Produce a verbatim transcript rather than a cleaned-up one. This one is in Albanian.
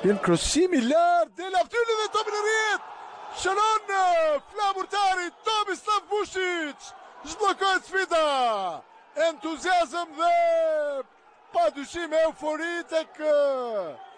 Vjen krosimi lart, del aftyri dhe topi në rrjet. Shënon flamurtari Tomislav Vučić. Zhbllokohet sfida. Entuziazëm dhe pa dyshim eufori tek